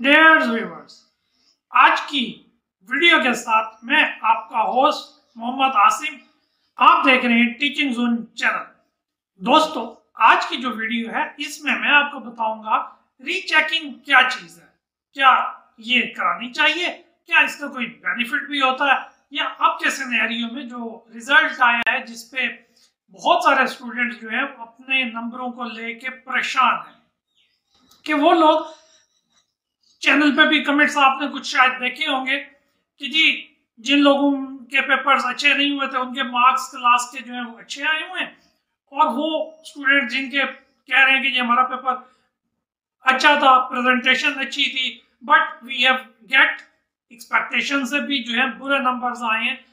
Dear viewers, आज की video के साथ मैं आपका होस्ट मोहम्मद आसिम। आप देख रहे हैं टीचिंग जोन चैनल। दोस्तों, आज की जो वीडियो है इसमें मैं आपको बताऊंगा रीचेकिंग क्या चीज है, क्या ये करानी चाहिए, क्या इसका कोई बेनिफिट भी होता है, या अब के सिनेरियो में जो रिजल्ट आया है जिसपे बहुत सारे स्टूडेंट्स जो है अपने नंबरों को लेके परेशान हैं कि वो लोग चैनल पे भी कमेंट्स आपने कुछ शायद देखे होंगे कि जी जिन लोगों के पेपर्स अच्छे नहीं हुए थे उनके मार्क्स क्लास के जो है वो अच्छे आए हुए हैं, और वो स्टूडेंट जिनके कह रहे हैं कि जी हमारा पेपर अच्छा था, प्रेजेंटेशन अच्छी थी, but we have get expectation से भी जो है बुरे नंबर्स आए हैं।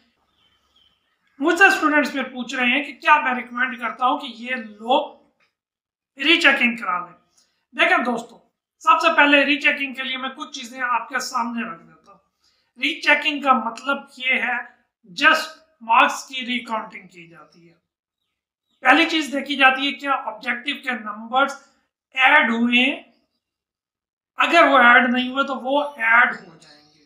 मुझसे स्टूडेंट्स फिर पूछ रहे हैं कि क्या मैं रिकमेंड करता हूं कि ये लोग रीचेकिंग करा लें। देखें दोस्तों, सबसे पहले रीचेकिंग के लिए मैं कुछ चीजें आपके सामने रख देता हूँ। रीचेकिंग का मतलब ये है जस्ट मार्क्स की रिकाउंटिंग की जाती है। पहली चीज देखी जाती है क्या ऑब्जेक्टिव के नंबर्स ऐड हुए, अगर वो ऐड नहीं हुए तो वो ऐड हो जाएंगे।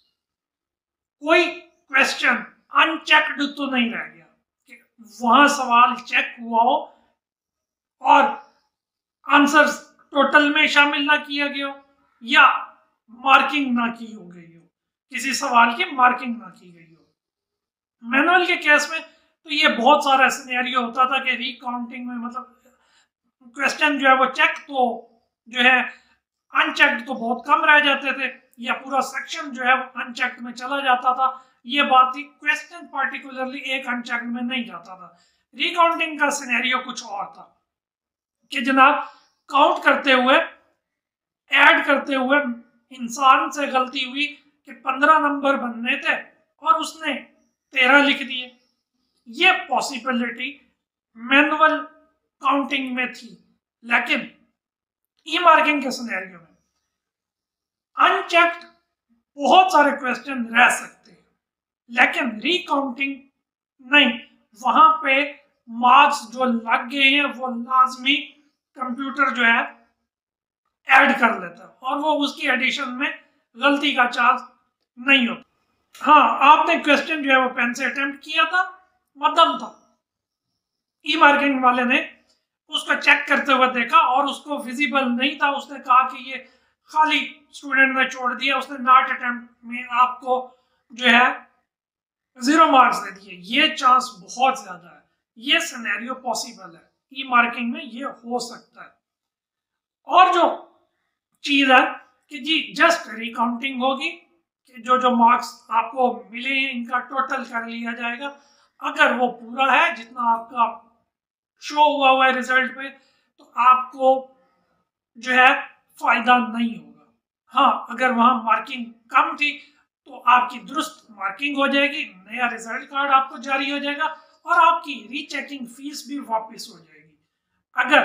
कोई क्वेश्चन अनचेक्ड तो नहीं रह गया कि वहां सवाल चेक हुआ हो और आंसर टोटल में शामिल ना किया गया हो, या मार्किंग ना की हो गई हो, किसी सवाल की मार्किंग ना की गई हो। मैनुअल के केस में तो ये बहुत सारा सिनेरियो होता था कि रिकाउंटिंग में मतलब क्वेश्चन जो है वो चेक तो जो है अनचेक्ड तो बहुत कम रह जाते थे, या पूरा सेक्शन जो है वो अनचेक्ड में चला जाता था। ये बात थी, क्वेश्चन पार्टिकुलरली एक अनचेक्ड में नहीं जाता था। रिकाउंटिंग का सिनेरियो कुछ और था कि जनाब काउंट करते हुए, ऐड करते हुए इंसान से गलती हुई कि 15 नंबर बनने थे और उसने 13 लिख दिए। ये पॉसिबिलिटी मैनुअल काउंटिंग में थी, लेकिन ई मार्किंग के सिनेरियो में अनचेक्ड बहुत सारे क्वेश्चन रह सकते हैं, लेकिन रिकाउंटिंग नहीं। वहां पे मार्क्स जो लग गए हैं वो लाजमी कंप्यूटर जो है ऐड कर लेता है, और वो उसकी एडिशन में गलती का चांस नहीं होता। हाँ, आपने क्वेश्चन जो है वो पेन से अटेम्प्ट किया था, मध्यम था, ई मार्किंग वाले ने उसको चेक करते हुए देखा और उसको विजिबल नहीं था, उसने कहा कि ये खाली स्टूडेंट ने छोड़ दिया, उसने नॉट अटेम्प्ट में आपको जो है 0 मार्क्स दे दिए। ये चांस बहुत ज्यादा है, ये सिनेरियो पॉसिबल है, ई मार्किंग में ये हो सकता है। और जो चीज है कि जी जस्ट रिकाउंटिंग होगी कि जो जो मार्क्स आपको मिले इनका टोटल कर लिया जाएगा। अगर वो पूरा है जितना आपका शो हुआ है रिजल्ट पे, तो आपको जो है फायदा नहीं होगा। हाँ, अगर वहां मार्किंग कम थी तो आपकी दुरुस्त मार्किंग हो जाएगी, नया रिजल्ट कार्ड आपको जारी हो जाएगा और आपकी रीचेकिंग फीस भी वापस हो जाएगी। अगर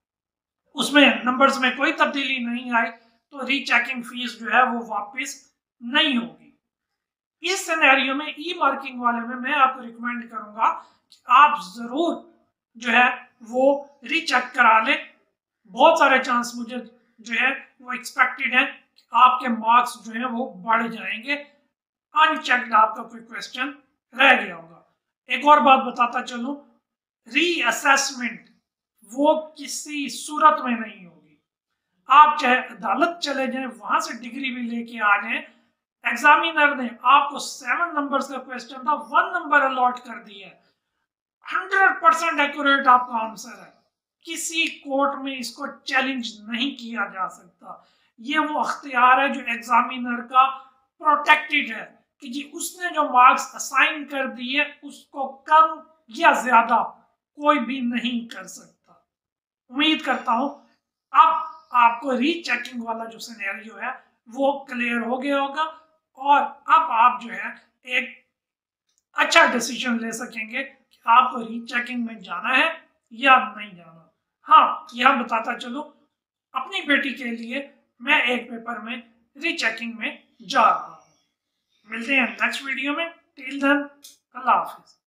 उसमें नंबर्स में कोई तब्दीली नहीं आई तो रीचेकिंग फीस जो है वो वापस नहीं होगी। इस सिनेरियो में ई मार्किंग वाले में मैं आपको रिकमेंड करूंगा कि आप जरूर जो है वो रीचेक करा लें। बहुत सारे चांस मुझे जो है वो एक्सपेक्टेड है कि आपके मार्क्स जो है वो बढ़ जाएंगे, अनचेक्ड आपका कोई क्वेश्चन रह गया होगा। एक और बात बताता चलूं, रीअसेसमेंट वो किसी सूरत में नहीं होगी। आप चाहे अदालत चले जाएं, वहां से डिग्री भी लेके आ जाएं, एग्जामिनर ने आपको 7 नंबर्स का क्वेश्चन था, 1 नंबर अलॉट कर दिया, 100% एक्यूरेट आपका आंसर है, किसी कोर्ट में इसको चैलेंज नहीं किया जा सकता। ये वो अख्तियार है जो एग्जामिनर का प्रोटेक्टेड है कि जी उसने जो मार्क्स असाइन कर दिए उसको कम या ज्यादा कोई भी नहीं कर सकता। उम्मीद करता हूं अब आपको रीचेकिंग वाला जो सिनेरियो है वो क्लियर हो गया होगा, और अब आप जो है एक अच्छा डिसीजन ले सकेंगे कि आपको रीचेकिंग में जाना है या नहीं जाना। हाँ, यह बताता चलो, अपनी बेटी के लिए मैं एक पेपर में रीचेकिंग में जा रहा हूँ। मिलते हैं नेक्स्ट वीडियो में। टिल देन, अल्लाह हाफिज।